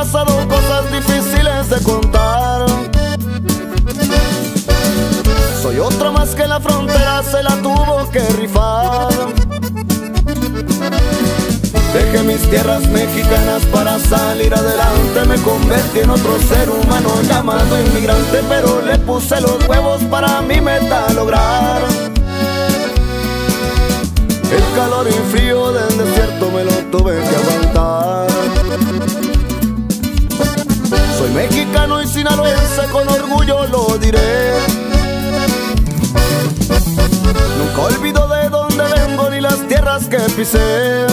pasado cosas difíciles de contar. Soy otro más que la frontera se la tuvo que rifar. Dejé mis tierras mexicanas para salir adelante. Me convertí en otro ser humano llamado inmigrante, pero le puse los huevos para mi meta lograr. El calor y frío del desierto me lo tuve que aguantar. Soy mexicano y sinaloense, con orgullo lo diré. Nunca olvido de dónde vengo ni las tierras que pisé.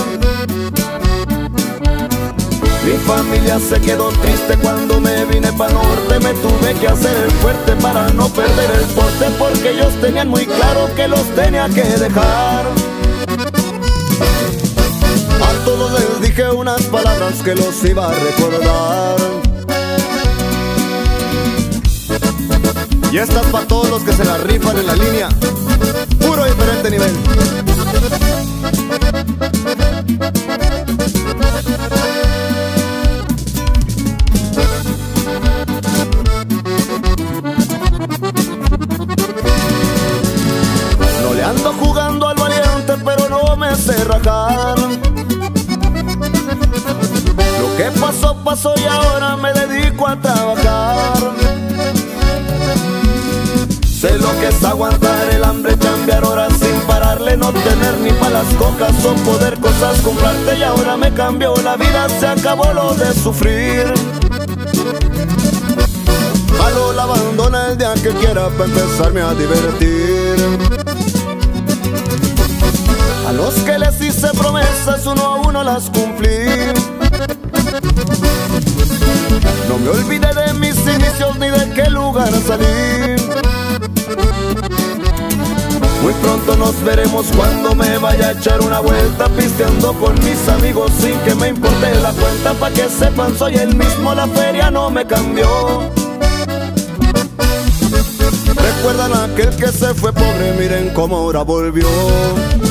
Mi familia se quedó triste cuando me vine pa' norte. Me tuve que hacer el fuerte para no perder el porte, porque ellos tenían muy claro que los tenía que dejar. A todos les dije unas palabras que los iba a recordar. Y estas pa' todos los que se la rifan en la línea. Puro diferente nivel. No le ando jugando al valiente, pero no me sé rajar. Lo que pasó, pasó y ahora me dedico a trabajar. Sé lo que es aguantar el hambre, cambiar horas sin pararle, no tener ni pa' las cocas o poder cosas comprarte. Y ahora me cambió la vida, se acabó lo de sufrir. Malo la abandona el día que quiera pa' empezarme a divertir. A los que les hice promesas uno a uno las cumplí. No me olvidé de mis inicios ni de qué lugar salí. Muy pronto nos veremos cuando me vaya a echar una vuelta, pisteando con mis amigos sin que me importe la cuenta. Pa' que sepan soy el mismo, la feria no me cambió. Recuerdan a aquel que se fue pobre, miren cómo ahora volvió.